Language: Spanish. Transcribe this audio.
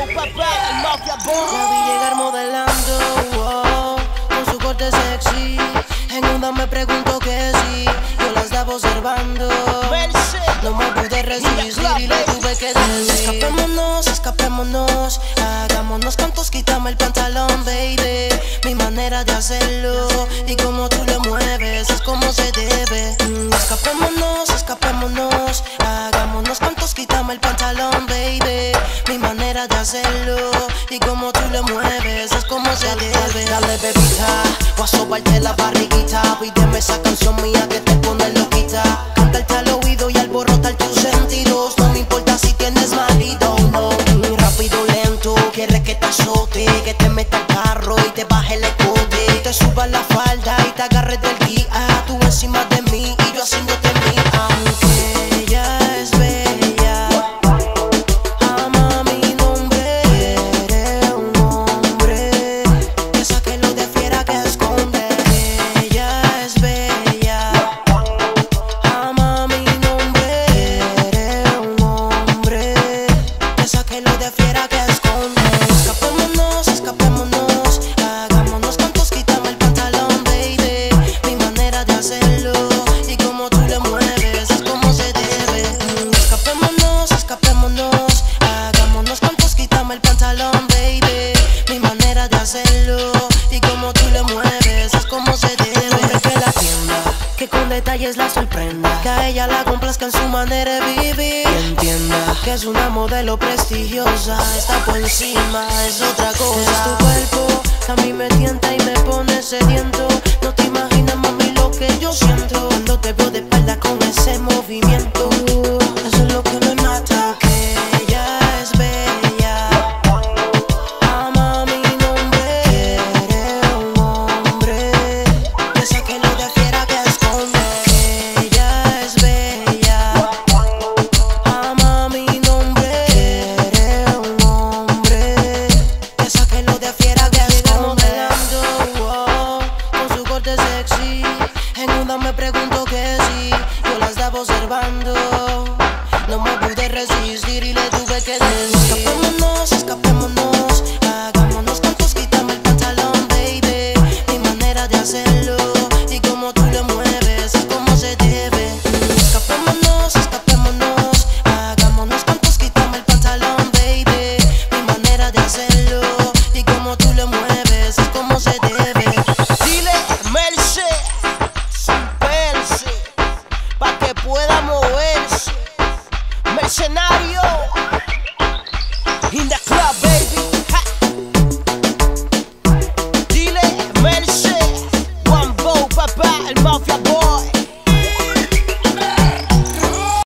papá, el mafia boy. La vi llegar modelando, wow, con su corte sexy. En una me pregunto que sí, yo la estaba observando. No me pude resistir y le tuve que decir: escapémonos, escapémonos, hagámonos cantos, quítame el pantalón, baby. Mi manera de hacerlo y como tú lo mueves es como se debe. Escapémonos, escapémonos, hagámonos cantos, quítame el pantalón, baby. Mi manera de hacerlo y como tú lo mueves es como se debe. Dale, bebita, voy a sobarte la barriguita. Pídeme esa canción mía que te pone loquita. Cantarte al oído y alborotar tus sentidos. No me importa si tienes marido o no. Rápido, lento, quieres que te azote, que te meta el carro y te baje el escote, te suba la falda y te agarres del guía. Tú encima de mí y yo haciéndote mía. Aunque ella es bella, ama mi nombre. Eres un hombre que saque lo de fiera que esconde. Ella es bella, ama mi nombre. Eres un hombre que saque lo de fiera que esconde. Escapémonos, escapémonos, hagámonos cantos, quítame el pantalón, baby. Mi manera de hacerlo y como tú lo mueves es como se debe. Escapémonos, escapémonos, hagámonos cantos, quítame el pantalón, baby. Mi manera de hacerlo y como tú lo mueves es como se debe. Hombre que la atienda, que con detalles la sorprenda, que a ella la complazca en su manera de vivir y entienda que es una modelo prestigiosa. Está por encima, es otra cosa. Es tu cuerpo que a mí me tienta y me pone sediento. No te imaginas, mami, lo que yo siento cuando te veo de espalda con ese movimiento. Eso es lo que me mata. Que ella es bella, ama mi nombre. Eres un hombre que saque lo de fiera que esconde. Que ella es bella, ama mi nombre. Eres un hombre que saque lo de fiera que esconde. Wow, con su corte sexy. En una me pregunto que sí, yo la estaba observando. No me pude resistir y le tuve que decir: escapémonos, escapémonos, hagámonos cantos, quítame el pantalón, baby. Mi manera de hacerlo y como tú lo mueves es como se debe. Escapémonos, escapémonos, hagámonos cantos, quítame el pantalón, baby. Mi manera de hacerlo y como tú lo mueves es como se debe. Dile, Merce, sin verse, pa' que pueda moverse. Mercenario, in the club.